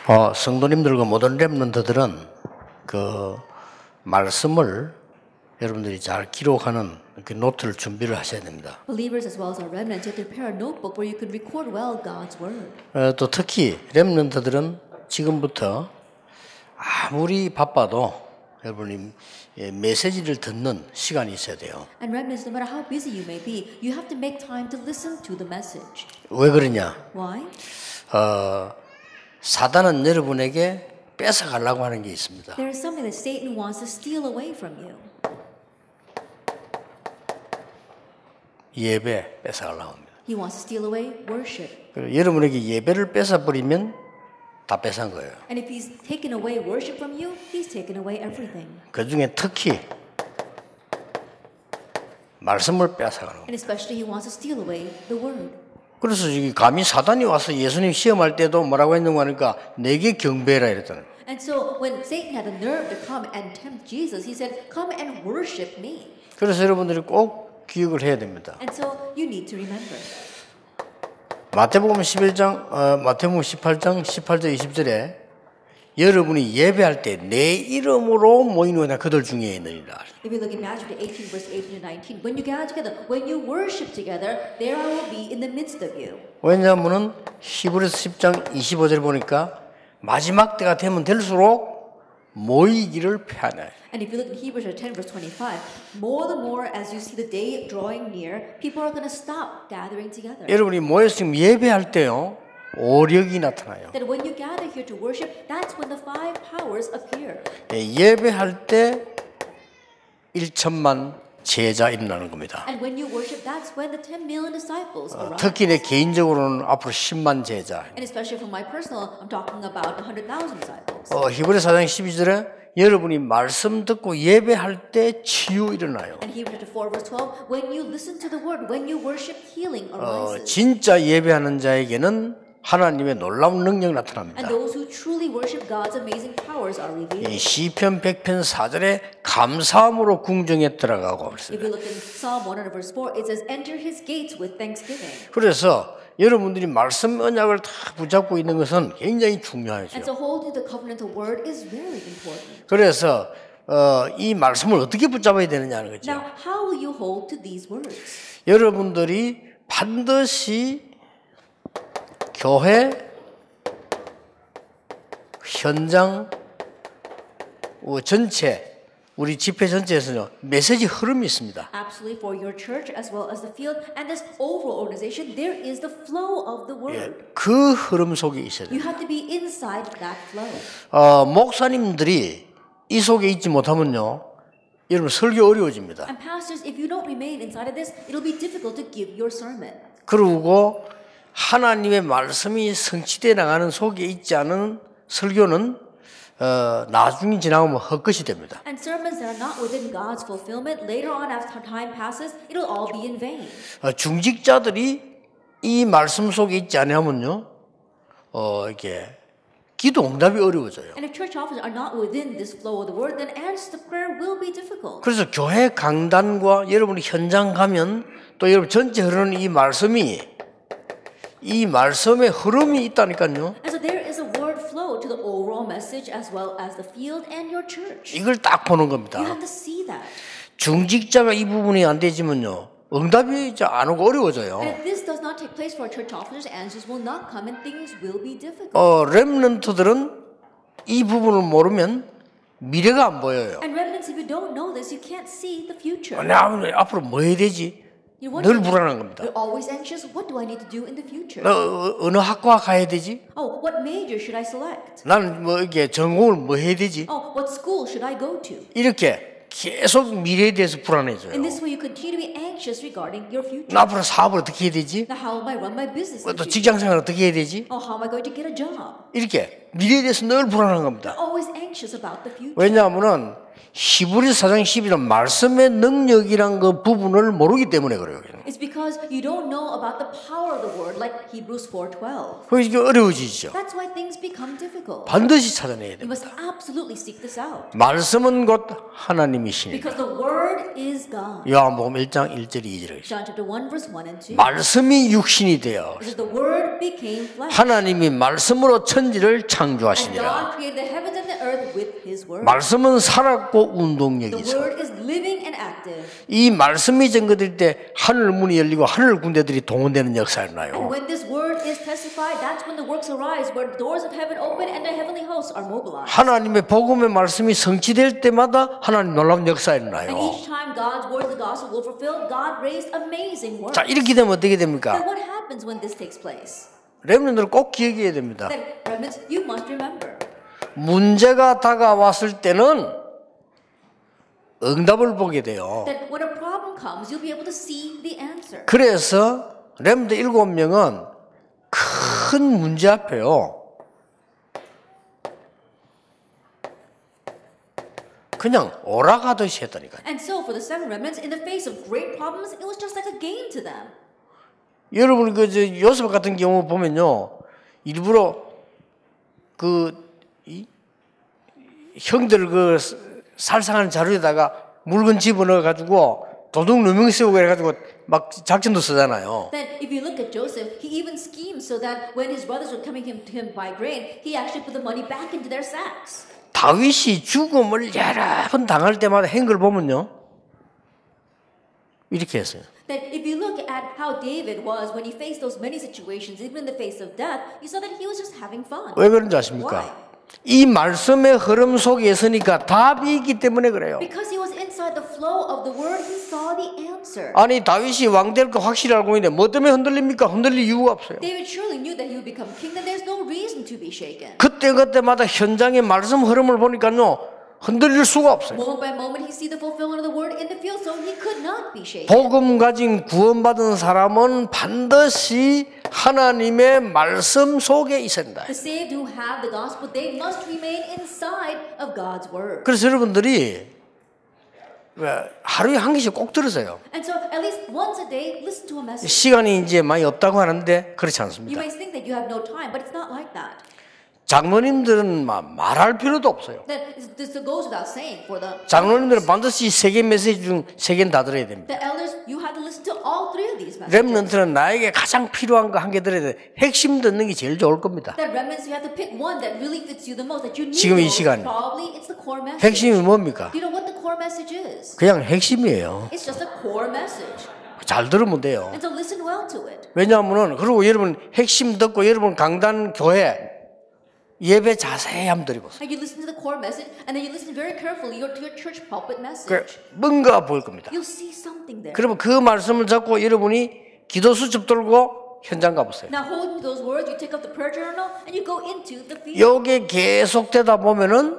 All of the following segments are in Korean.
성도님들과 모든 렘넌트들은 그 말씀을 여러분들이 잘 기록하는 그 노트를 준비를 하셔야 됩니다. Believers as well as our remnant, you prepare a notebook where you can record well God's word. 또 특히 렘넌트들은 지금부터 아무리 바빠도 여러분이 메시지를 듣는 시간이 있어야 돼요. And remnants, no matter how busy you may be, you have to make time to listen to the message. 왜 그러냐? Why? 사단은 여러분에게 뺏어가려고 하는 게 있습니다. There is something that Satan wants to steal away from you. 예배 뺏어가려고 합니다. He wants to steal away worship. 여러분에게 예배를 뺏어버리면 다 뺏은 거예요. And if he's taken away worship from you, he's taken away everything. 그 중에 특히 말씀을 뺏어가는 거예요. And especially he wants to steal away the word. 그래서 감히 사단이 와서 예수님 시험할 때도 뭐라고 했는가 하니까 내게 경배해라 이랬잖아요. And so when Satan had the nerve to come and tempt Jesus, he said, "Come and worship me." 그래서 여러분들이 꼭 기억을 해야 됩니다. And so you need to remember. 마태복음 18장 18절 20절에 여러분이 예배할 때 내 이름으로 모이는 그들 중에 있느니라. If you look at Matthew 18 verse 18 to 19, when you gather together, when you worship together, there I will be in the midst of you. 왜냐하면은 히브리서 10장 25절 보니까 마지막 때가 되면 될수록 모이기를 패하네. And if you look at Hebrews 10 verse 25, more the more as you see the day drawing near, people are going to stop gathering together. 여러분이 모였으면 예배할 때요 오력이 나타나요. That when you gather here to worship, that's when the five powers appear. 예배할 때 1천만 제자 일어나는 겁니다. And when you worship, that's when the 10 million disciples arrive. 특히 내 개인적으로는 앞으로 10만 제자. And especially for my personal, I'm talking about 100,000 disciples. 히브리 4장 12절에 여러분이 말씀 듣고 예배할 때 치유 일어나요. And Hebrews 4 verse 12, when you listen to the word, when you worship, healing arises. 진짜 예배하는 자에게는 하나님의 놀라운 능력이 나타납니다. And those who truly worship God's amazing powers are revealed. 시편 100편 4절에 감사함으로 궁정에 들어가고 If you look in Psalm 100 verse 4, it says, "Enter his gates with thanksgiving." 그래서 여러분들이 말씀 언약을 다 붙잡고 있는 것은 굉장히 중요하죠. And so holding the covenantal word is very important. 그래서 이 말씀을 어떻게 붙잡아야 되느냐는 거죠. Now, how will you hold to these words? 여러분들이 반드시 교회, 현장, 전체, 우리 집회 전체에서는 메시지 흐름이 있습니다. Absolutely, for your church as well as the field and this overall organization, there is the flow of the word. 그 흐름 속에 있어야 돼요. You have to be inside that flow. 목사님들이 이 속에 있지 못하면요, 여러분 설교 어려워집니다. And pastors, if you don't remain inside of this, it'll be difficult to give your sermon. 그리고 하나님의 말씀이 성취되어 나가는 속에 있지 않은 설교는 나중에 지나가면 헛것이 됩니다. And sermons that are not within God's fulfillment, later on after time passes, it'll all be in vain. 중직자들이 이 말씀 속에 있지 않으면요, 이게 기도 응답이 어려워져요. And if church officers are not within this flow of the word, then answers to prayer will be difficult. 그래서 교회 강단과 여러분이 현장 가면 또 여러분 전체 흐르는 이 말씀의 흐름이 있다니까요. And so there is a word flow to the overall message as well as the field and your church. 이걸 딱 보는 겁니다. You have to see that. 중직자가 이 부분이 안 되지면요, 응답이 안 오고 어려워져요. And if this does not take place for our church officers, answers will not come and things will be difficult. 렘넌트들은 이 부분을 모르면 미래가 안 보여요. And remnants, if you don't know this, you can't see the future. 내가 앞으로 뭐 해야 되지? 늘 불안한 겁니다. You're always anxious. What do I need to do in the future? 나 어느 학과 가야 되지? Oh, what major should I select? 나는 뭐 이게 전공을 뭐 해야 되지? Oh, what school should I go to? 이렇게 계속 미래에 대해서 불안해져요. In this way, you continue to be anxious regarding your future. 나 앞으로 사업을 어떻게 해야 되지? Now, how am I run my business? in 또 the future? 직장 생활 어떻게 해야 되지? Oh, how am I going to get a job? 이렇게 미래에 대해서 늘 불안한 겁니다. You're always anxious about the future. 왜냐하면은 히브리서 4장 12절 말씀의 능력이란 그 부분을 모르기 때문에 그래요. It's because you don't know about the power of the word, like Hebrews 4:12. 그래서 이게 어려워지죠. That's why things become difficult. 반드시 찾아내야 You 됩니다. must absolutely seek this out. 말씀은 곧 하나님이시니. Because the word is God. 요한복음 1장 1절 2절. John chapter 1 verse 1 and 2. 말씀이 육신이 되어 It says the word became flesh. 하나님이 말씀으로 천지를 And 창조하시니라. God created the heavens and the earth with his word. 말씀은 살았고 The 운동력이 있어. word is living and active. 이 말씀이 증거될 때 하늘 문이 열리고 하늘 군대들이 동원되는 역사를 And 나요. when this word is testified, that's when the works arise, where the doors of heaven open and the heavenly hosts are mobilized. 하나님의 복음의 말씀이 성취될 때마다 하나님 놀라운 역사를 And 나요. each time God's word, the gospel, will fulfill, God raised amazing works. 자, 이렇게 되면 어떻게 Then 됩니까? what happens when this takes place? 렘넌트를 꼭 기억해야 됩니다. Then, remnants, you must remember. 문제가 다가왔을 때는 응답을 보게 돼요. That when a problem comes, you'll be able to see the answer. 그래서 렘넌트 7명은 큰 문제 앞에요. 그냥 오락하듯이 했다니까요. And so for the seven remnants, in the face of great problems, it was just like a game to them. 여러분 요셉 같은 경우 보면요, 일부러 형들 살상하는 자루에다가 물건 집어넣어 가지고 도둑 누명 쓰고 해가지고 막 작전도 쓰잖아요. Then, if you look at Joseph, he even schemed so that when his brothers were coming to him by grain, he actually put the money back into their sacks. 다윗이 죽음을 여러 번 당할 때마다 한 걸 보면요, 이렇게 했어요. That if you look at how David was when he faced those many situations, even in the face of death, you saw that he was just having fun. 왜 그런지 아십니까? Why? 이 말씀의 흐름 속에 있으니까 답이 있기 때문에 그래요. Because he was inside the flow of the word, he saw the answer. 아니 다윗이 왕 될 거 확실히 알고 있는데 뭐 때문에 흔들립니까? 흔들릴 이유가 없어요. David surely knew that he would become king, then there's no reason to be shaken. 그때마다 현장의 말씀 흐름을 보니까요, 흔들릴 수가 없어요. Moment by moment, he see the fulfillment of the word in the field, so he could not be shaken. 복음 가진 구원받은 사람은 반드시 하나님의 말씀 속에 있어야 된다. The saved who have the gospel, they must remain inside of God's word. 그래서 여러분들이 하루에 한 개씩 꼭 들으세요. And so, at least once a day, listen to a message. 시간이 이제 많이 없다고 하는데 그렇지 You 않습니다. may think that you have no time, but it's not like that. 장로님들은 말할 필요도 없어요. That this goes without saying for the 장로님들은 반드시 3개 메시지 중 3개는 다 들어야 됩니다. the elders. You have to listen to all three of these messages. 렘넌트는 나에게 가장 필요한 거 한 개 들어야 돼. 핵심 듣는 게 제일 좋을 겁니다. That remnants, you have to pick one that really fits you the most. That you need. 지금 이 most. 시간. Probably it's the core message. 핵심이 뭡니까? Do you know what the core message is? 그냥 핵심이에요. It's just a core message. 잘 들으면 돼요. And so listen well to it. 왜냐하면은 그리고 여러분 핵심 듣고 여러분 강단 교회 예배 자세히 한번 드리보세요. And you listen to the core message, and then you listen very carefully to your church pulpit 그 message. 뭔가 보일 겁니다. You'll see something there. 그러면 그 말씀을 잡고 여러분이 기도 수첩 들고 현장 가보세요. Now holding those words, you take up the prayer journal and you go into the field. 요게 계속되다 보면은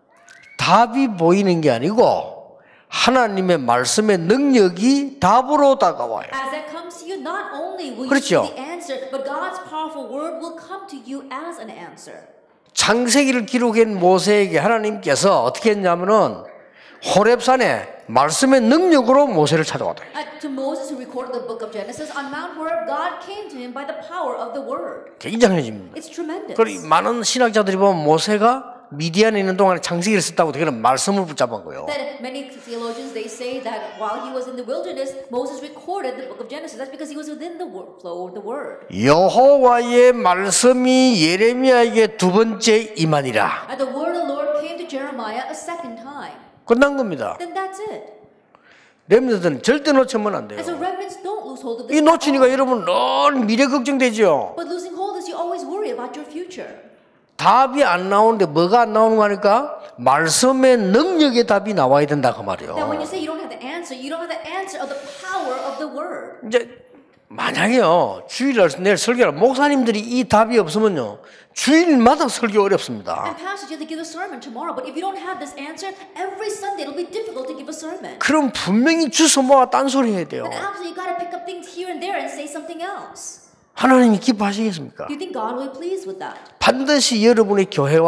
답이 보이는 게 아니고 하나님의 말씀의 능력이 답으로 다가와요. As that comes to you, not only will you 그렇죠. see the answer, but God's powerful word will come to you as an answer. 창세기를 기록한 모세에게 하나님께서 어떻게 했냐면은 호렙산에 말씀의 능력으로 모세를 찾아왔다. To Moses, who recorded the book of Genesis, on Mount Horeb, God came to him by the power of the word. 굉장해집니다. It's tremendous. 그리고 많은 신학자들이 보면 모세가 미디안에 있는 동안에 창세기를 썼다고 그런 말씀을 붙잡은 거예요. That many theologians, they say that while he was in the wilderness, Moses recorded the book of Genesis. That's because he was within the flow of the word. 여호와의 말씀이 예레미야에게 두 번째 임하니라. And the word of the Lord came to Jeremiah a second time. 끝난 겁니다. Then that's it. 렘넌트는 절대 놓치면 안 돼요. And so remnants don't lose hold of 이 this. 놓치니까 여러분 늘 미래 걱정되죠. But losing hold is you always worry about your future. 답이 안 나오는데 뭐가 안 나오는 거 하니까 말씀의 능력의 답이 나와야 된다 그 That when 말이에요. you say you don't have the answer, you don't have the answer of the power of the word. 이제 만약에요 주일날 내일 설교를 목사님들이 이 답이 없으면요 주일마다 설교 어렵습니다. And pastors, you have to give a sermon tomorrow. But if you don't have this answer, every Sunday it'll be difficult to give a sermon. 그럼 분명히 주워 모아 딴소리 해야 돼요. And absolutely, you got to pick up things here and there and say something else. 하나님이 기뻐하시겠습니까? Do you think God will be pleased with that? 반드시 여러분의 교회와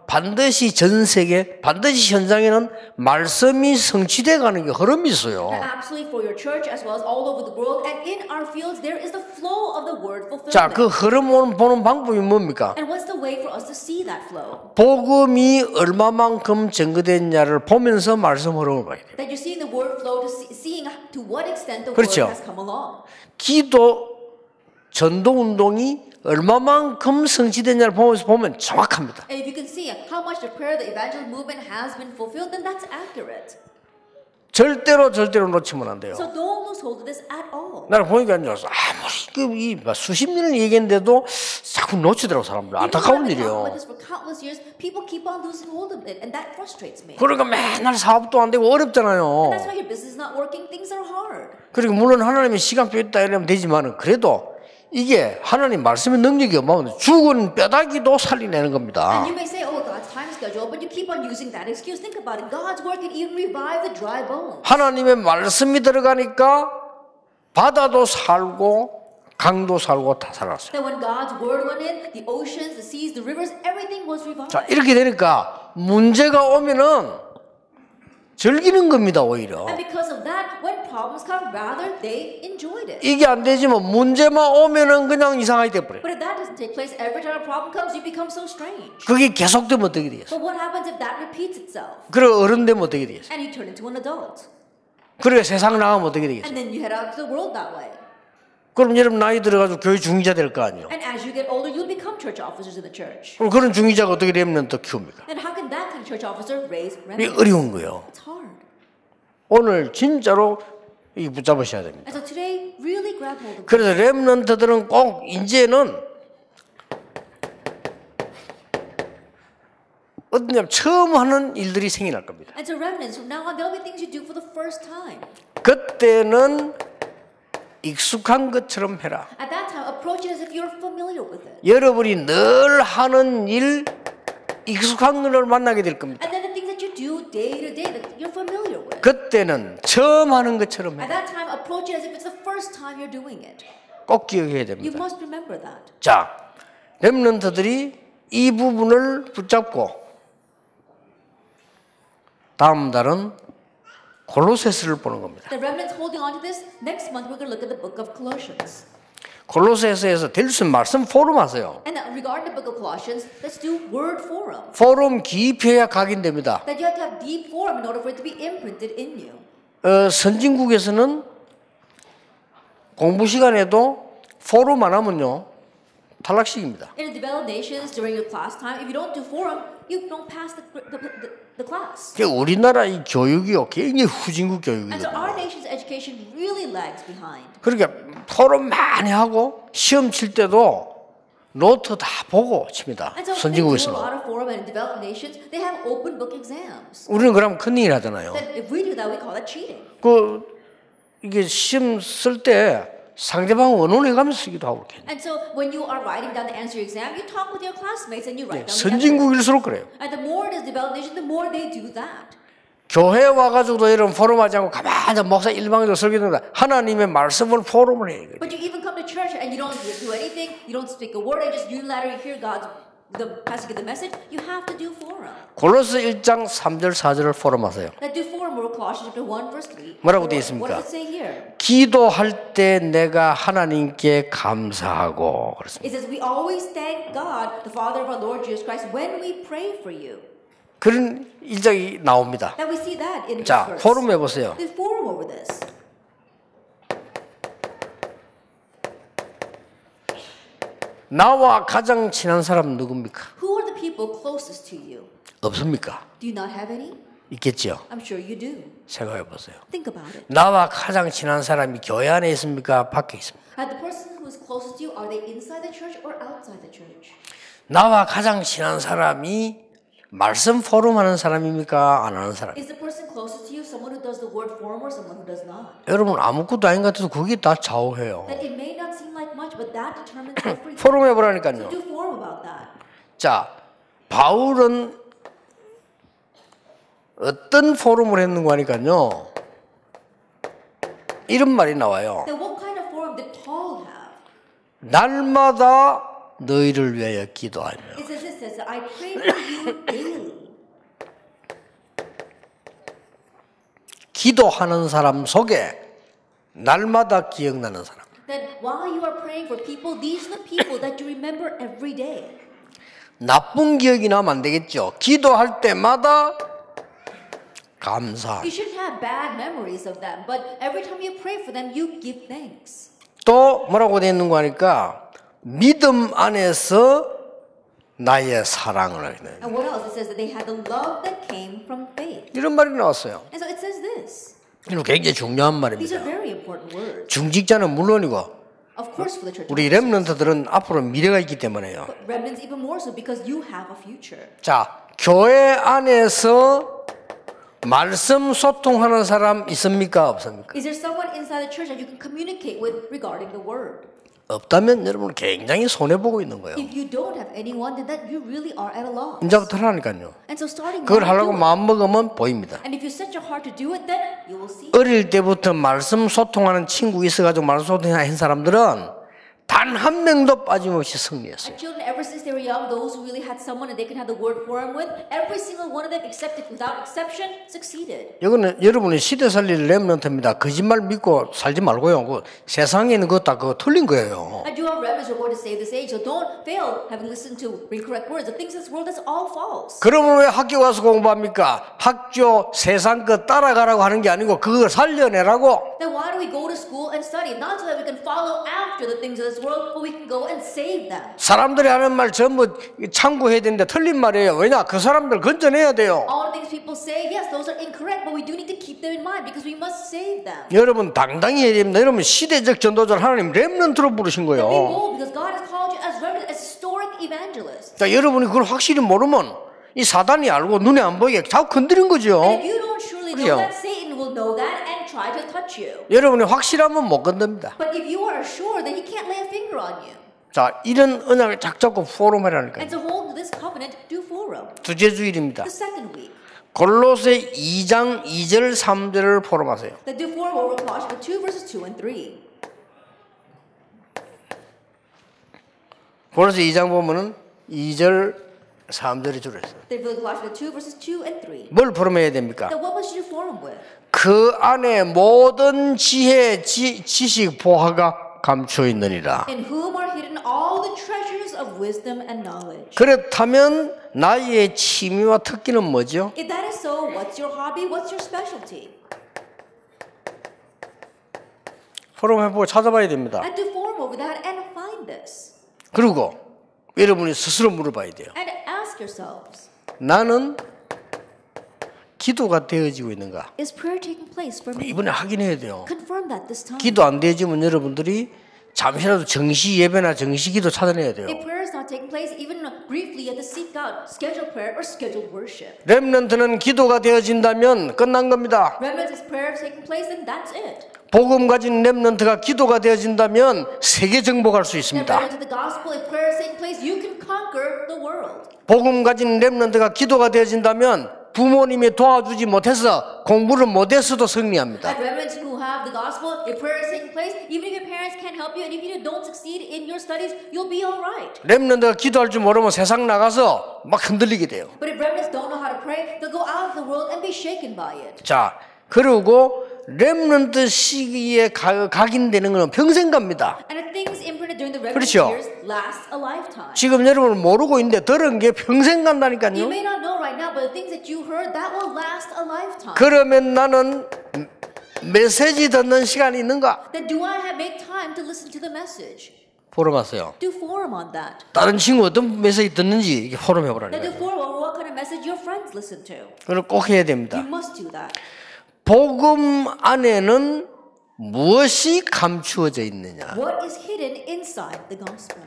반드시 전 세계, 반드시 현장에는 말씀이 성취돼 가는 게 흐름이 있어요. And absolutely for your church as well as all over the world and in our fields there is the flow of the word fulfillment. 자, 그 흐름을 보는 방법이 뭡니까? And what's the way for us to see that flow? 복음이 얼마만큼 증거됐냐를 보면서 말씀 흐름을 봐야 돼요. That you're seeing the word flow to seeing to what extent the 그렇죠. word has come along. 기도 전도 운동이 얼마만큼 성취됐냐를 보면서 보면 정확합니다. And if you can see how much the prayer, the evangelism movement has been fulfilled, then that's accurate. 절대로 놓치면 안 돼요. So don't lose hold of this at all. 나는 보니까 아무리 수십 년을 얘기했는데도 자꾸 놓치더라고 사람들. 안타까운 일이에요. Like this for countless years, people keep on losing hold of it, and that frustrates me. 그러니까 맨날 사업도 안 되고 어렵잖아요. That's why your business is not working. Things are hard. 그리고 물론 하나님의 시간표 있다 이러면 되지만은 그래도 이게 하나님 말씀의 능력이 없으면 죽은 뼈다귀도 살리내는 겁니다. And you may say, "Oh, God's time schedule," but you keep on using that excuse. Think about it. God's work can even revive the dry bones. 하나님의 말씀이 들어가니까 바다도 살고 강도 살고 다 살았어요. That when God's word went in, the oceans, the seas, the rivers, everything was revived. 자, 이렇게 되니까 문제가 오면은 즐기는 겁니다, 오히려. And because of that, when problems come, rather they enjoyed it. 이게 안 되지만 문제만 오면은 그냥 이상하게 돼버려요. But if that doesn't take place, every time a problem comes, you become so strange. 그게 계속되면 어떻게 되겠어요? But what happens if that repeats itself? 그리고 어른 되면 어떻게 되겠어요? And you turn into an adult. 그리고 세상 나가면 어떻게 되겠어요? And then you head out to the world that way. 그럼 여러분 나이 들어가지고 교회 중위자 될 거 아니에요? And as you get older, you'll become church officers in the church. 그럼 그런 중위자가 어떻게 렘넌트 키웁니까? And how can that kind of church officer raise 이게 remnants? 어려운 거예요. It's hard. 오늘 진짜로 이 붙잡으셔야 됩니다. And so today, really grab hold of it. 그래서 렘넌트들은 꼭 이제는 어떤 처음 하는 일들이 생겨날 겁니다. And so remnants, from now on, there'll be things you do for the first time. 그때는 익숙한 것처럼 해라. At that time, approach it as if you're familiar with it. 여러분이 늘 하는 일, 익숙한 걸 만나게 될 겁니다. And then the things that you do day to day that you're familiar with. 그때는 처음 하는 것처럼 At 해라. that time, approach it as if it's the first time you're doing it. 꼭 기억해야 You 됩니다. must remember that. 자, 렘넌트들이 이 부분을 붙잡고 다음 달은 골로새서를 보는 겁니다. The remnants holding on to this, next month we're going to look at the book of Colossians. 골로새서에서 될 수 있는 말씀 포럼 하세요. And regarding the book of Colossians, let's do word forum. 포럼 깊이해야 각인됩니다. That you have to have deep forum in order for it to be imprinted in you. 선진국에서는 공부 시간에도 포럼 안 하면요 탈락식입니다. In the developed nations, during your class time, if you don't do forum, you don't pass the class. 우리나라 이 교육이요 굉장히 후진국 And so 교육이거든요. our nation's education really lags behind. 그러니까 포럼 많이 하고 시험 칠 때도 노트 다 보고 칩니다. And so they do a 선진국에서는. lot of forum, and in developed nations, they have open book exams. 우리는 그러면 큰일 하잖아요. Then if we do that, we call that cheating. 이게 시험 쓸 때 상대방 원혼해가면서 쓰기도 하고 이렇게. And so when you are writing down the answer exam, you talk with your classmates and you write down the answer. 선진국일수록 그래요. And the more it is developed nation, the more they do that. 교회 와가지고도 이런 포럼하지 않고 가만히 목사 일방적으로 설교합니다. 하나님의 말씀을 포럼을 해요. But you even come to church and you don't do anything, you don't speak a word, and just unilaterally hear the passage of the message. You have to do forum. 골로새 1장 3절 4절을 포럼하세요. That do forum or Colossians chapter 1 verse 3. 뭐라고 되어 What 있습니까? does it say here? 기도할 때 내가 하나님께 감사하고 그렇습니다. It says we always thank God, the Father of our Lord Jesus Christ, when we pray for you. 그런 일정이 나옵니다. That we see that in this 자, verse. 포럼 해보세요. The forum over this. 나와 가장 친한 사람 누굽니까? Who are the people closest to you? 없습니까? Do you not have any? 있겠죠. I'm sure you do. 생각해 보세요. Think about it. 나와 가장 친한 사람이 교회 안에 있습니까? 밖에 있습니까? The person who is closest to you, are they inside the church or outside the church? 나와 가장 친한 사람이 말씀 포럼 하는 사람입니까? 안 하는 사람? Is the person closest to you someone who does the word forum or someone who does not? 여러분 아무것도 아닌 것 같아도 그게 다 좌우해요. That it may not seem like much, but that determines everything. 포럼 해보라니까요. Do forum about that. 자, 바울은 어떤 포럼을 했는가 하니까요. 이런 말이 나와요. Then what kind of forum did Paul have? 날마다 너희를 위하여 기도하며 It says that I pray for you you daily. 기도하는 사람 속에 날마다 기억나는 사람. Then while you are praying for people, these are the people that you remember every day. 나쁜 기억이 나면 안 되겠죠. 기도할 때마다 감사. You shouldn't have bad memories of them, but every time you pray for them, you give thanks. 또 뭐라고 되어 있는 거 하니까 믿음 안에서 나의 사랑을 하게 돼요. And what else? It says that they had the love that came from faith. 이런 말이 나왔어요. And so it says this. 이건 굉장히 중요한 These 말입니다. are very important words. 중직자는 물론이고 Of course, for the church. 우리 렘넌트들은 앞으로 미래가 있기 때문에요. But remnants even more so because you have a future. 자, 교회 안에서 말씀 소통하는 사람 있습니까? 없습니까? Is there someone inside the church that you can communicate with regarding the word? 없다면 여러분 굉장히 손해보고 있는 거예요. If you don't have anyone, then that you really are at a loss. 이제부터 하라니까요. And so starting 그걸 now, 하려고 do it. 마음먹으면 보입니다. And if you set your heart to do it, then you will see. 어릴 때부터 말씀 소통하는 친구 있어가지고 말씀 소통한 사람들은 단 한 명도 빠짐없이 승리했어요. And children, ever since they were young, those who really had someone that they can have the word forum with, every single one of them, without exception, succeeded. 이거는 여러분이 시대 살릴 렘넌트입니다. 거짓말 믿고 살지 말고요. 그 세상에 있는 거 다 그거 틀린 거예요. And you are remnants who are going to save this age, so don't fail having listened to incorrect words. The things in this world, that's all false. 그러면 왜 학교 가서 공부합니까? 학교 세상 거 따라가라고 하는 게 아니고 그걸 살려내라고. Then why do we go to school and study? Not so that we can follow after the things of this world, but we can go and save them. 사람들이 하는 말 전부 참고해야 되는데 틀린 말이에요. 왜냐? 그 사람들 건져내야 돼요. All the things people say, yes, those are incorrect, but we do need to keep them in mind because we must save them. 여러분 당당히 해야 됩니다. 여러분 시대적 전도자를 하나님 렘넌트로 부르신 Be 거예요. bold because God has called you as remnants, as historic evangelists. 자, 여러분이 그걸 확실히 모르면 이 사단이 알고 눈에 안 보이게 자꾸 건드린 거죠. And if you don't surely 그죠? know that, Satan will know that and try to touch you. 여러분이 확실하면 못 건듭니다. But if you are sure, then he can't lay a finger on you. 자, 이런 언약을 쫙 잡고 포럼하라니까요. And to hold this covenant, do forum. 두째 주일입니다. The second week. 골로새 2장 2절 3절을 포럼하세요. The do forum over Colossians 2 verses 2 and 3. 골로새 2장 보면은 2절 3절이 줄었어요. Then for Colossians 2 verses 2 and 3. 뭘 포럼해야 됩니까? Then what must you do forum with? 그 안에 모든 지혜, 지식, 보화가 감추어 있느니라. In whom are hidden all the treasures of wisdom and knowledge. 그렇다면 나의 취미와 특기는 뭐죠? If that is so, what's your hobby? What's your specialty? 포럼해보고 찾아봐야 됩니다. And do forum over that and find this. 그리고 여러분이 스스로 물어봐야 돼요. And ask yourselves, 나는 기도가 되어지고 있는가? is prayer taking place for me? 이번에 확인해야 돼요. Confirm that this time. 기도 안 되어지면 여러분들이 잠시라도 정시 예배나 정시 기도 찾아내야 돼요. If prayer is not taking place, even briefly, you have to seek out scheduled prayer or scheduled worship. 렘넌트는 기도가 되어진다면 끝난 겁니다. Remnants, is prayer taking place, then that's it. 복음 가진 렘넌트가 기도가 되어진다면 세계 정복할 수 And 있습니다. remnants of the gospel, if prayer is taking place, you can conquer the world. 복음 가진 렘넌트가 기도가 되어진다면 부모님이 도와주지 못해서 공부를 못해서도 승리합니다. And remnants who have the gospel, if prayer is taking place, even if your parents can't help you, and if you don't succeed in your studies, you'll be all right. 렘넌트가 기도할 줄 모르면 세상 나가서 막 흔들리게 돼요. But if remnants don't know how to pray, they'll go out of the world and be shaken by it. 자, 그리고 렘넌트 시기에 각인되는 건 평생 갑니다. And if things imprinted during the remnant 그렇죠. years last a lifetime. 지금 여러분은 모르고 있는데 들은 게 평생 You 간다니까요. may not know right now, but the things that you heard, that will last a lifetime. 그러면 나는 메시지 듣는 시간이 있는가? Then do I make time to listen to the message? 포럼하세요. Do forum on that. 다른 친구 어떤 메시지 듣는지 이렇게 Then do 포럼해보라니까요. forum on what kind of message your friends listen to. 그걸 꼭 해야 됩니다. You must do that. 복음 안에는 무엇이 감추어져 있느냐? What is hidden inside the gospel?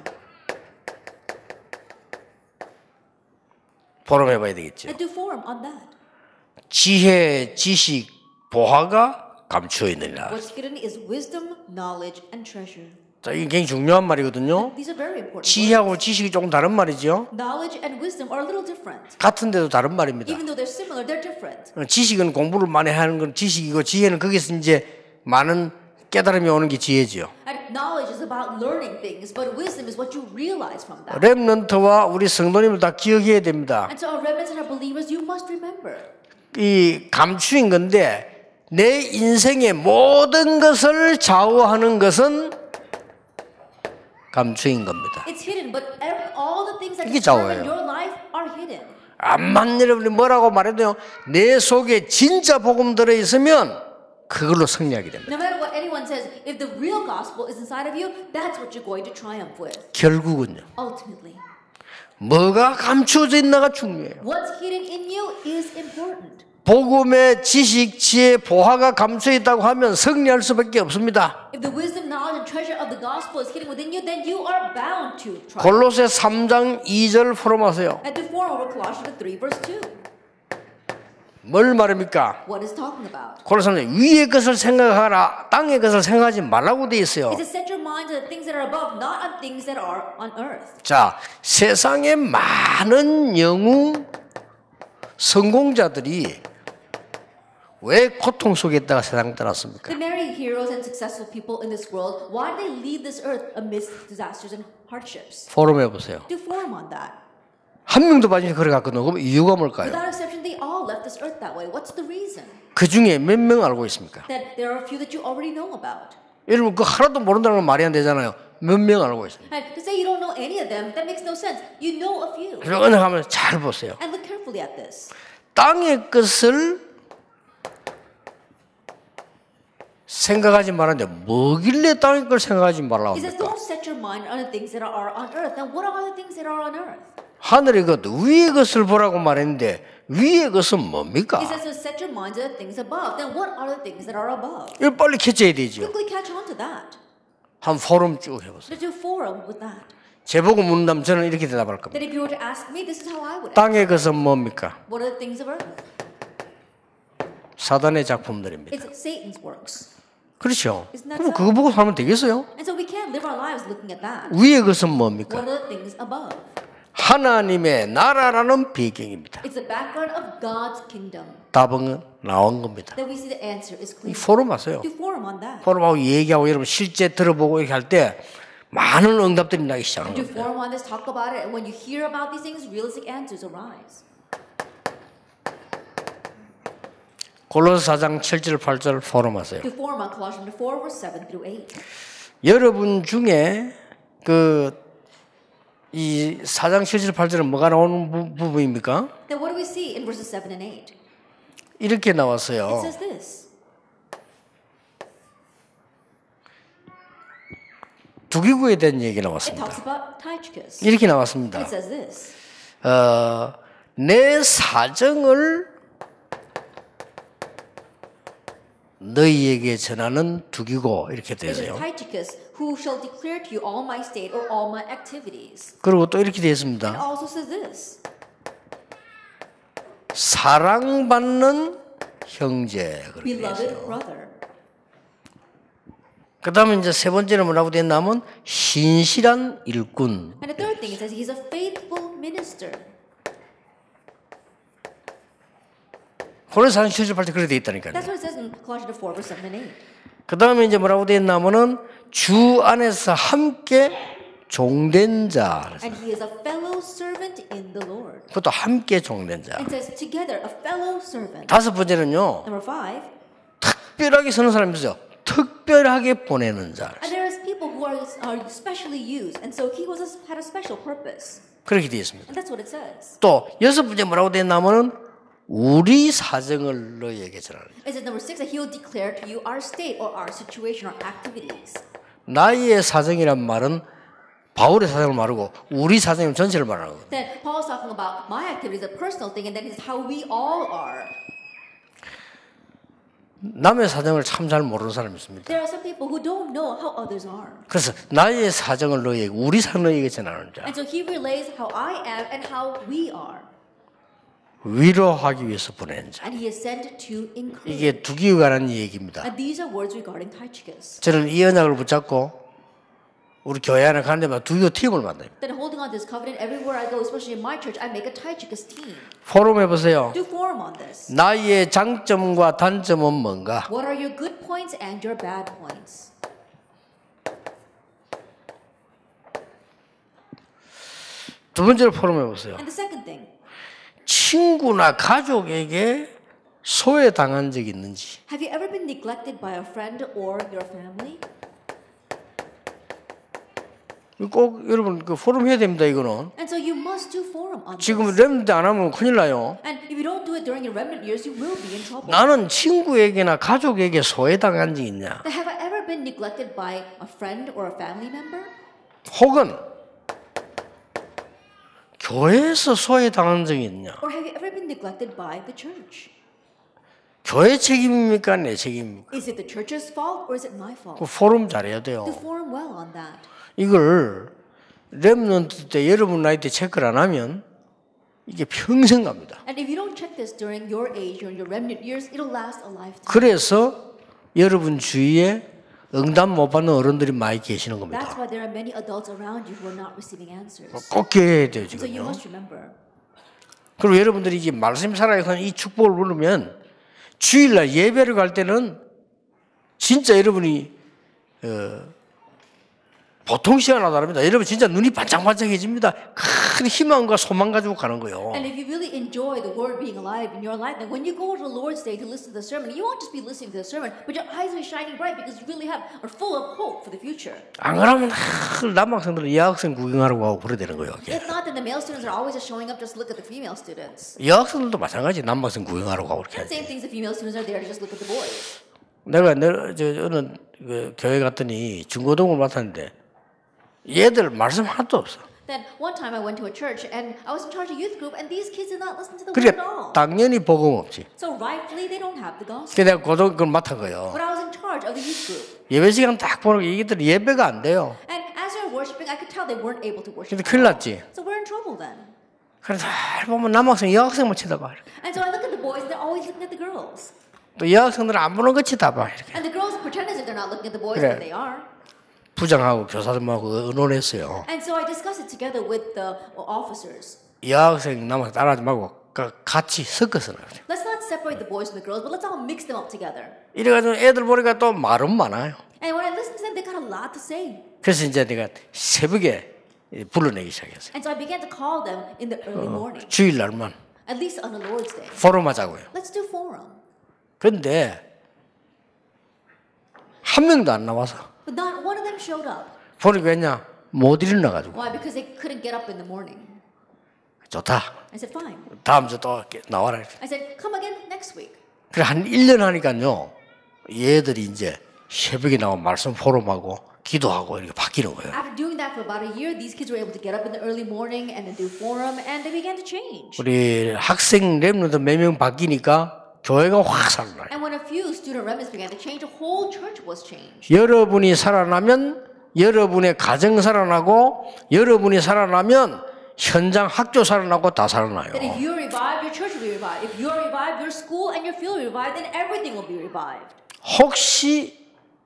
포럼해봐야 되겠죠. And do forum on that. 지혜, 지식, 보화가 감추어 있느니라. What's hidden is wisdom, knowledge, and treasure. 자, 이게 굉장히 중요한 말이거든요. These are very important. 지혜하고 지식이 조금 다른 말이죠. Knowledge and wisdom are a little different. 같은데도 다른 말입니다. Even though they're similar, they're different. 지식은 공부를 많이 하는 건 지식이고 지혜는 거기서 이제 많은 깨달음이 오는 게 지혜지요. And knowledge is about learning things, but wisdom is what you realize from that. 렘넌트와 우리 성도님을 다 기억해야 됩니다. And so our remnants and our believers, you must remember. 이 감추인 건데 내 인생의 모든 것을 좌우하는 것은 감추인 겁니다. It's hidden, but all the things that 이게 determine 좌우예요. your life are hidden. 암만 여러분이 뭐라고 말해도요, 내 속에 진짜 복음 들어있으면 그걸로 승리하게 됩니다. No matter what anyone says, if the real gospel is inside of you, that's what you're going to triumph with. 결국은요, Ultimately, 뭐가 감추어져 있나가 중요해요. what's hidden in you is important. 복음의 지식, 지혜, 보화가 감춰 있다고 하면 승리할 수밖에 없습니다. If the wisdom, knowledge, and treasure of the gospel is hidden within you, then you are bound to triumph. 골로새 3장 2절 포럼하세요. And to form over Colossians 3 verse 2. 뭘 말합니까? What is talking about? 골로새 3장 위의 것을 생각하라, 땅의 것을 생각하지 말라고 되어 있어요. It says, set your mind to the things that are above, not on things that are on earth. 자, 세상에 많은 영웅 성공자들이 왜 고통 속에 있다가 세상 떠났습니까? The many heroes and successful people in this world, why do they leave this earth amidst disasters and hardships? 포럼해 보세요. Do forum on that. 한 명도 빠지지 걸어갔거든요. 그럼 이유가 뭘까요? Without exception, they all left this earth that way. What's the reason? 그 중에 몇 명 알고 있습니까? That there are a few that you already know about. 여러분 그 하나도 모른다는 건 말이 안 되잖아요. 몇 명 알고 있습니다. And to say you don't know any of them, that makes no sense. You know a few. 그래서 은행하면 잘 보세요. And look carefully at this. 땅의 것을 생각하지 말았는데 뭐길래 땅의 걸 생각하지 말라고 He says, 합니까? don't set your mind on the things that are on earth. Then what are the things that are on earth? 하늘의 것 위의 것을 보라고 말했는데 위의 것은 뭡니까? He says to set your mind to the things above. Then what are the things that are above? 이거 빨리 캐쳐야 되죠. Quickly catch on to that. 한 포럼 쭉 해보세요. To do forum with that. 제보고 묻는다면 저는 이렇게 대답할 겁니다. That if you were to ask me, this is how I would answer. 땅의 것은 뭡니까? What are the things of earth? 사단의 작품들입니다. It's Satan's works. 그렇죠. Isn't that 그럼 so? 그거 보고 살면 되겠어요? And so we can't live our lives looking at that. 위의 것은 뭡니까? What are the things above? 하나님의 나라라는 배경입니다. It's the background of God's kingdom. 답은 나온 겁니다. That we see the answer is 이 clear. 포럼 하세요. Do forum on that. 포럼하고 얘기하고 여러분 실제 들어보고 이렇게 할 때 많은 응답들이 나기 시작하는 Do 겁니다. forum on this, talk about it, and when you hear about these things, realistic answers arise. 골로새 4장 7절 8절 포럼하세요. Do forum on Colossians 4 verse 7 through 8. 여러분 중에 이 4장 7절 8절은 뭐가 나오는 부분입니까? Then what do we see in verses 7 and 8? 이렇게 It 나왔어요. says this. 두기구에 대한 얘기 It 나왔습니다. talks about Tychicus. 이렇게 나왔습니다. It says this. 내 사정을 너희에게 전하는 두기고 이렇게 It says 되어요. Tychicus, who shall declare to you all my state or all my activities. 그리고 또 이렇게 되어 It 있습니다. also says this. 사랑받는 형제 그렇게 되어 Beloved 있어요. brother. 그 다음에 이제 세 번째는 뭐라고 되어 있냐면 신실한 일꾼. And the third thing, it says he's a faithful minister. 골로새 4장 7절 8절 그렇게 되어 있다니까요. That's what it says in Colossians 4 verse 7 and 8. 그 다음에 이제 뭐라고 되어 있냐면은 주 안에서 함께 종된 자. And he is a fellow servant in the Lord. 그것도 함께 종된 자. And it says together, a fellow servant. 다섯 번째는요. Number 5. 특별하게 서는 사람이 있어요. 특별하게 보내는 자. And there is people who are specially used. And so he had a special purpose. 그렇게 되어 있습니다. And that's what it says. 또 여섯 번째 뭐라고 되어 있냐면은 우리 사정을 너희에게 전하는. It says number 6 that he will declare to you our state or our situation or activities. 나의 사정이란 말은 바울의 사정을 말하고 우리 사정은 전체를 말하는 거예요. Then Paul's talking about my activities, a personal thing, and then it's how we all are. 남의 사정을 참 잘 모르는 사람이 있습니다. There are some people who don't know how others are. 그래서 나의 사정을 너희에게 우리 사정을 너희에게 전하는 자. And so he relays how I am and how we are. 위로하기 위해서 보내는 자. And he is sent to encourage. 이게 두기에 관한 얘기입니다. And these are words regarding Tychicus. 저는 이 언약을 붙잡고 우리 교회 안에 가는 데마다 두교 팀을 만듭니다. Then holding on to this covenant, everywhere I go, especially in my church, I make a Tychicus team. 포럼 해보세요. Do forum on this. 나의 장점과 단점은 뭔가? What are your good points and your bad points? 두 번째로 포럼 해보세요. And the second thing, 친구나 가족에게 소외당한 적이 있는지. have you ever been neglected by a friend or your family? 꼭 여러분 그 포럼 해야 됩니다. 이거는. And so you must do forum on 지금 this. 렘넌트 안 하면 큰일 나요. And if you don't do it during your remnant years, you will be in trouble. 나는 친구에게나 가족에게 소외당한 적이 있냐? Have I ever been neglected by a friend or a family member? 혹은 교회에서 소외당한 적이 있냐? Or have you ever been neglected by the church? 교회 책임입니까? 내 책임입니까? Is it the church's fault or is it my fault? 그 포럼 잘해야 돼요. Do forum well on that. 이걸 렘넌트 때 여러분 나이 때 체크를 안 하면 이게 평생 갑니다. And if you don't check this during your age or your remnant years, it'll last a lifetime. 그래서 여러분 주위에 응답 못 받는 어른들이 많이 계시는 That's 겁니다. why there are many adults around you who are not receiving answers. 꼭 기억해야 돼요, So you 지금요. must remember. 그리고 여러분들이 이제 말씀 살아야 하는 이 축복을 누르면 주일날 예배를 갈 때는 진짜 여러분이 보통 시간하고 다릅니다. 여러분 진짜 눈이 반짝반짝해집니다. 큰 희망과 소망 가지고 가는 거예요. And if you really enjoy the word being alive in your life, then when you go to the Lord's Day to listen to the sermon, you won't just be listening to the sermon, but your eyes will be shining bright because you really are full of hope for the future. 안 그러면 남학생들은 여학생 구경하라고 하고 그래야 되는 거예요. If not, then the male students are always just showing up just to look at the female students. 여학생들도 마찬가지. 남학생 구경하라고 하고 그렇게 하지. Same things, the female students are there to just look at the boys. 내가 어느 그 교회 갔더니 중고등을 맡았는데 얘들 말씀 하나도 없어. Then one time I went to a church and I was in charge of youth group and these kids did not listen to the word 그래 at all. 당연히 복음 없지. So rightfully they don't have the gospel. 그래서 내가 고등 그걸 맡은 거예요. But I was in charge of the youth group. 예배 시간 딱 보니까 이게들 예배가 안 돼요. And as they were worshiping, I could tell they weren't able to worship. 근데 큰일 났지. So we're in trouble then. 그래서 잘 보면 남학생 여학생만 쳐다봐. And so I look at the boys and they're always looking at the girls. 또 여학생들은 안 보는 것 쳐다봐. 이렇게. And the girls pretend as if they're not looking at the boys, 그래. but they are. 부장하고 교사들하고 의논했어요. And so I discussed it together with the officers. 여학생 남학생 따라하지 말고 같이 섞어서 나가요. Let's not separate the boys from the girls, but let's all mix them up together. 이래가지고 애들 보니까 또 말은 많아요. And when I listened to them, they got a lot to say. 그래서 이제 내가 새벽에 불러내기 시작했어요. And so I began to call them in the early morning, 주일날만 at least on a Lord's Day. 포럼 하자고요. Let's do forum. 그런데 한 명도 안 나와서 But not one of them showed up. 보니까 왜냐 못 일어나가지고 Why? Because they couldn't get up in the morning. 좋다. I said, fine. 다음 주 또 나와라. I said, come again next week. 그래 한 1년 하니까요. 얘들이 이제 새벽에 나와 말씀 포럼하고 기도하고 이렇게 바뀌는 거예요. After doing that for about a year, these kids were able to get up in the early morning and then do forum, and they began to change. 우리 학생 렘넌트 몇 명 바뀌니까 교회가 확 살아나요. And when a few student remnants began to change, the whole church was changed. 여러분이 살아나면 여러분의 가정 살아나고 여러분이 살아나면 현장 학교 살아나고 다 살아나요. That if you are revived, your church will be revived. If you are revived, your school and your field will be revived, then everything will be revived. 혹시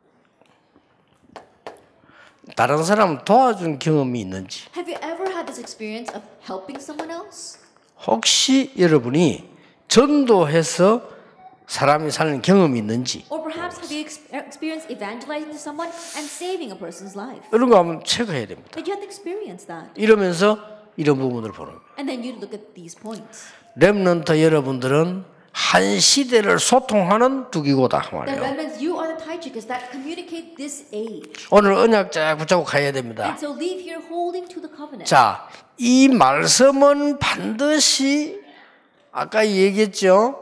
다른 사람 도와준 경험이 있는지 Have you ever had this experience of helping someone else? 혹시 여러분이 전도해서 사람이 사는 경험이 있는지 Or perhaps have you experienced evangelizing to someone and saving a person's life? 이런 거 한번 체크해야 됩니다. Did you have to experience that? 이러면서 이런 부분을 보는 거예요. And then you look at these points. 렘넌트 여러분들은 한 시대를 소통하는 두기고다 Then 말이에요. remnants, you are the Tychicus that communicate this age. 오늘 언약 쫙 붙잡고 가야 됩니다. And so leave here holding to the covenant. 자, 이 말씀은 반드시 아까 얘기했죠.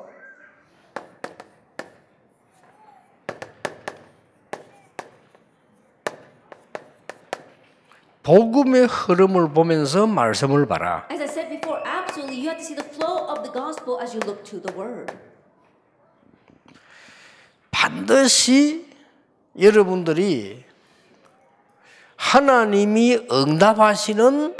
복음의 흐름을 보면서 말씀을 봐라. As I said before, absolutely, you have to see the flow of the gospel as you look to the word. 반드시 여러분들이 하나님이 응답하시는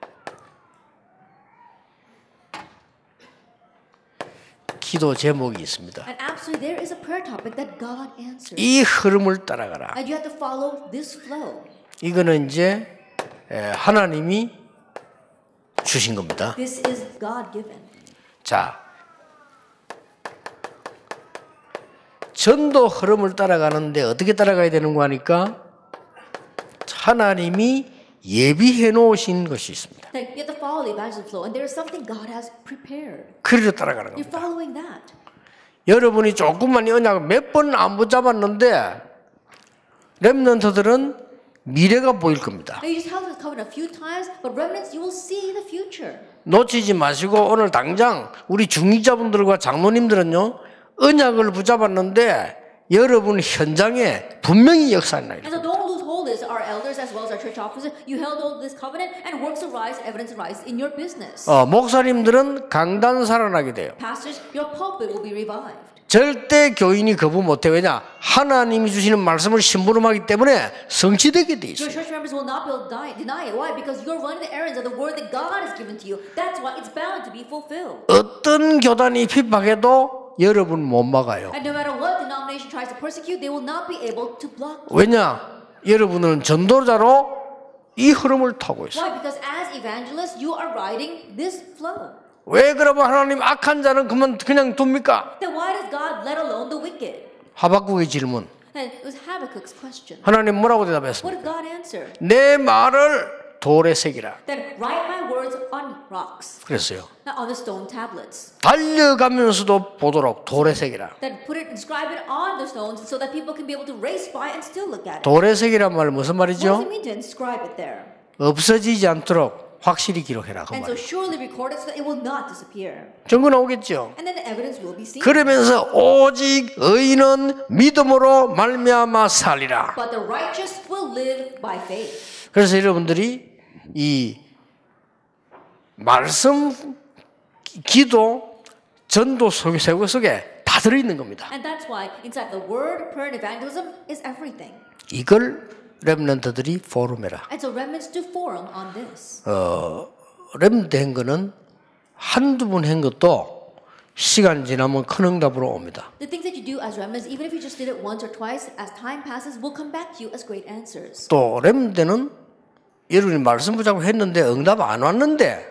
기도 제목이 있습니다. And absolutely, there is a prayer topic that God answers. 이 흐름을 따라가라. And you have to follow this flow. 이거는 이제 하나님이 주신 겁니다. This is God given. 자, 전도 흐름을 따라가는데 어떻게 따라가야 되는 거 하니까 하나님이 예비해 놓으신 것이 있습니다. You have to follow the evangelism flow, and there is something God has prepared. 그리로 따라가는 You're 겁니다. following that. 여러분이 조금만 언약을 몇 번 안 붙잡았는데 렘넌트들은 미래가 보일 겁니다. Now you just have to cover it a few times, but remnants, you will see the future. 놓치지 마시고 오늘 당장 우리 중직자분들과 장로님들은요 언약을 붙잡았는데 여러분 현장에 분명히 역사가 나요. And so don't lose hold of this. Our elders as well as our church officers, you held hold of this covenant, and works arise, evidence arise in your business. 목사님들은 강단 살아나게 돼요. Pastors, your pulpit will be revived. 절대 교인이 거부 못해. 왜냐? 하나님이 주시는 말씀을 심부름하기 때문에 성취되게 돼 Your 있어요. church members will not be able to deny it. Why? Because you're running the errands of the word that God has given to you. That's why it's bound to be fulfilled. 어떤 교단이 핍박해도 여러분 못 막아요. And no matter what denomination tries to persecute, they will not be able to block you. 왜냐? 여러분은 전도자로 이 흐름을 타고 있어요. Why? Because as evangelists, you are riding this flow. 왜 그러면 하나님 악한 자는 그냥 둡니까? Then why does God let alone the wicked? 하박국의 질문. And it was Habakkuk's question. 하나님 뭐라고 What 대답했습니까? did God answer? 내 말을 돌에 새기라. Then write my words on rocks, 그랬어요. not on the stone tablets. 달려가면서도 보도록 돌에 새기라. Then put it, inscribe it on the stones so that people can be able to race by and still look at it. 돌에 새기란 말 무슨 What does 말이죠? it mean to inscribe it there? 없어지지 않도록 확실히 기록해라. 그 And so 말. surely record it so that it will not disappear. 증거 나오겠죠. And then the evidence will be seen. 그러면서 오직 의인은 믿음으로 말미암아 살리라. But the righteous will live by faith. 그래서 여러분들이 이 말씀, 기도, 전도 세고 속에 다 들어있는 겁니다. And that's why inside the word, prayer, and evangelism is everything. 이걸 렘넌트들이 포럼해라. And so remnants do forum on this. 렘넌트 한 거는 한두 번 한 것도 시간 지나면 큰 응답으로 옵니다. The things that you do as remnants, even if you just did it once or twice, as time passes, will come back to you as great answers. 또 렘넌트는 여러분이 말씀 붙잡고 했는데 응답 안 왔는데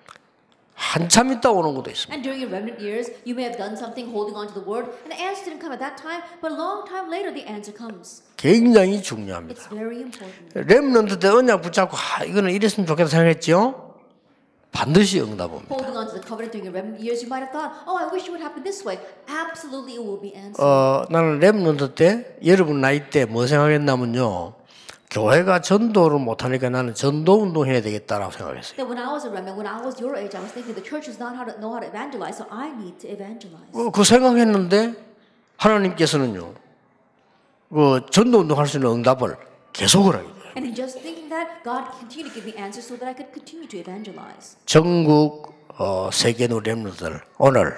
한참 있다 오는 것도 있습니다. And during your remnant years, you may have done something holding on to the word, and the answer didn't come at that time, but a long time later the answer comes. 굉장히 중요합니다. It's very important. 렘넌트 때 언약 붙잡고 이거는 이랬으면 좋겠다 생각했죠? 반드시 응답 옵니다. Holding on to the covenant during your remnant years, you might have thought, oh, I wish it would happen this way. Absolutely, it will be answered. 나는 렘넌트 때 여러분 나이 때 뭐 생각했냐면요. 교회가 전도를 못하니까 나는 전도 운동해야 되겠다라고 생각했어요. That when I was a remnant, when I was your age, I was thinking the church does not know how to evangelize, so I need to evangelize. 그 생각했는데 하나님께서는요. 그 전도 운동할 수 있는 응답을 계속 하라. And in just thinking that, God continued to give me answers so that I could continue to evangelize. 전국 세계의 렘넌트들 오늘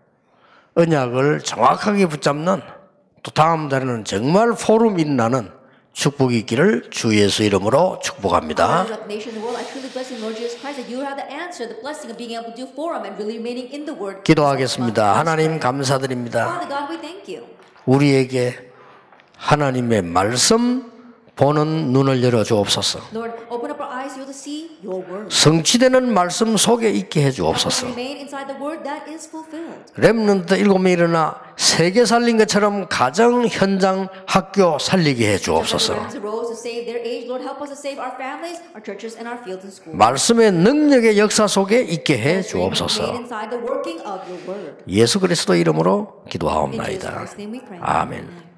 언약을 정확하게 붙잡는 또 다음 달에는 정말 포럼이 일어나는 축복이 있기를 주 예수 이름으로 축복합니다. Nation, the world, I truly bless in Lord Jesus Christ that you have the answer, the blessing of being able to do forum and really remaining in the word. 기도하겠습니다. 하나님 감사드립니다. Father God, we thank you. 우리에게 하나님의 말씀 보는 눈을 열어 주옵소서. Lord, open up our eyes to see your word. 성취되는 말씀 속에 있게 해 주옵소서. Remain inside the word that is fulfilled. 렘넌트 7명이 일어나 세계 살린 것처럼 가정, 현장, 학교 살리게 해 주옵소서. Rose to save their age. Lord, help us to save our families, our churches, and our fields and schools. 말씀의 능력의 역사 속에 있게 해 주옵소서. Remain inside the working of your word. 예수 그리스도 이름으로 In Jesus 기도하옵나이다. Christ's name we pray. 아멘.